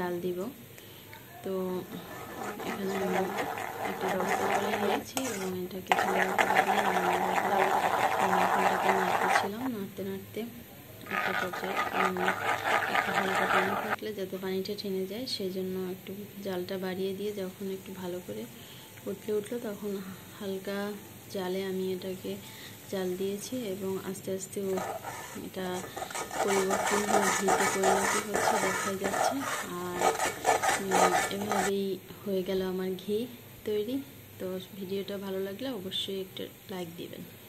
জাল দিব। তো এখানে আমি একটা ব্যবস্থা করে নিয়েছি এবং এটাকে নাড়তেছিলাম। নাড়তে নাড়তে একটা পর্যায়ে একটু হালকা পানি থাকলে যাতে পানিটা টেনে যায় সেই জন্য একটু জালটা বাড়িয়ে দিয়ে যখন একটু ভালো করে উঠলো তখন হালকা জালে আমি এটাকে জাল দিয়েছি এবং আস্তে আস্তে এটা পরিবর্তন হয়ে ঘিতে পরিণতি হচ্ছে দেখা যাচ্ছে। আর এভাবেই হয়ে গেল আমার ঘি তৈরি। তো ভিডিওটা ভালো লাগলে অবশ্যই একটা লাইক দিবেন।